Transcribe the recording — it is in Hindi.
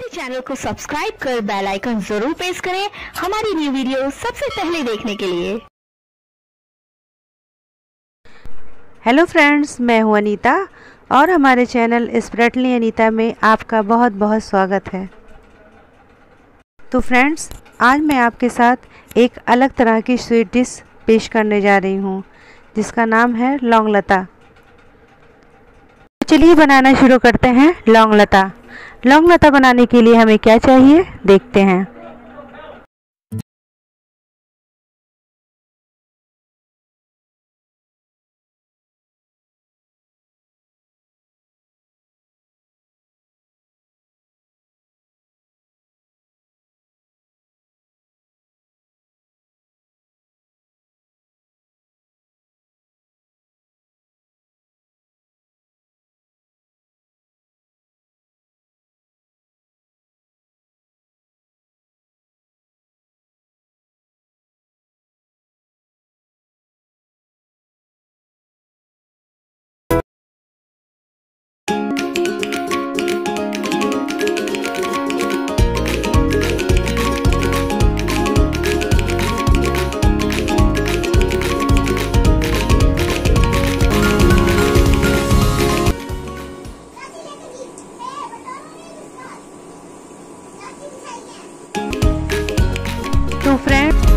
हमारे चैनल को सब्सक्राइब कर बेल आइकन जरूर प्रेस करें हमारी न्यू वीडियो सबसे पहले देखने के लिए। हेलो फ्रेंड्स, मैं हूं अनीता और हमारे चैनल स्प्रेटली अनीता में आपका बहुत बहुत स्वागत है। तो फ्रेंड्स, आज मैं आपके साथ एक अलग तरह की स्वीट डिश पेश करने जा रही हूं जिसका नाम है लौंग लता। चलिए बनाना शुरू करते हैं लौंग लता। लौंग लता बनाने के लिए हमें क्या चाहिए देखते हैं। तो फ्रेंड्स,